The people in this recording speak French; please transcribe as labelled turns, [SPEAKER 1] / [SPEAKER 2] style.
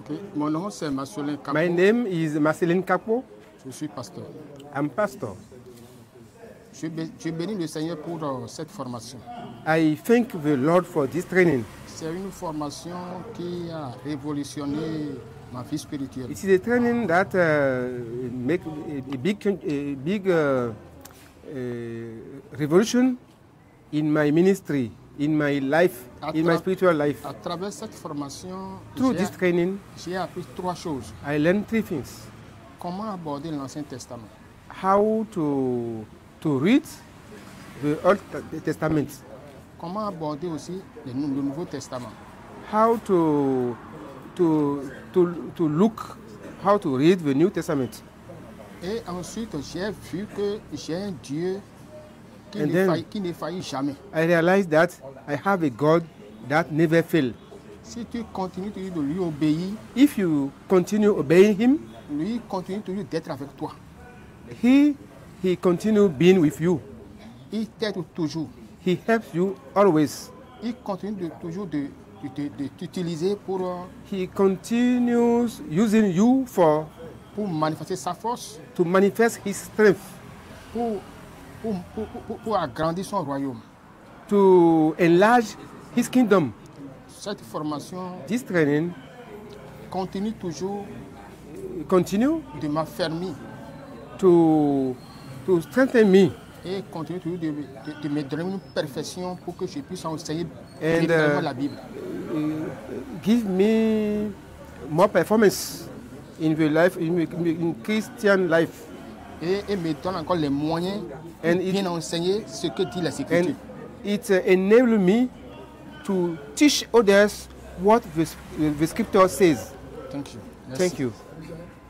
[SPEAKER 1] Okay. Mon nom c'est Marcelin Capo.
[SPEAKER 2] My name is Marcelin Capo.
[SPEAKER 1] Je suis pasteur.
[SPEAKER 2] I'm pastor.
[SPEAKER 1] Je bénis le Seigneur pour cette formation.
[SPEAKER 2] I thank the Lord for this training.
[SPEAKER 1] C'est une formation qui a révolutionné ma vie spirituelle.
[SPEAKER 2] It is a training that make a big revolution in my ministry, in my life, in my spiritual life.
[SPEAKER 1] À travers cette formation,
[SPEAKER 2] Through this training,
[SPEAKER 1] j'ai appris 3 choses.
[SPEAKER 2] I learned 3 things.
[SPEAKER 1] Comment aborder l'Ancien Testament?
[SPEAKER 2] How to read the Old Testament.
[SPEAKER 1] Comment aborder aussi le Nouveau Testament?
[SPEAKER 2] How to look, how to read the New Testament.
[SPEAKER 1] Et ensuite, j'ai vu que j'ai un Dieu qui ne faillit jamais.
[SPEAKER 2] I realized that I have a God that never fails.
[SPEAKER 1] Si tu continues toujours de lui obéir,
[SPEAKER 2] if you continue obeying him,
[SPEAKER 1] lui continue toujours d'être avec toi.
[SPEAKER 2] He continue being with you.
[SPEAKER 1] Il t'aide toujours.
[SPEAKER 2] He helps you always.
[SPEAKER 1] Il continue toujours de t'utiliser pour.
[SPEAKER 2] He continues using you for
[SPEAKER 1] manifester sa force.
[SPEAKER 2] To manifest his strength.
[SPEAKER 1] Pour agrandir son royaume.
[SPEAKER 2] To enlarge his kingdom.
[SPEAKER 1] Cette formation.
[SPEAKER 2] This training.
[SPEAKER 1] Continue toujours.
[SPEAKER 2] Continue.
[SPEAKER 1] De m'affermir.
[SPEAKER 2] To strengthen me.
[SPEAKER 1] Et continue toujours de me donner une perfection pour que je puisse enseigner la Bible.
[SPEAKER 2] Give me more performance in the life, in Christian life.
[SPEAKER 1] Et me donne encore les moyens de bien enseigner ce que dit la Écriture.
[SPEAKER 2] It enables me to teach others what the Scripture says.
[SPEAKER 1] Thank you.
[SPEAKER 2] Thank you.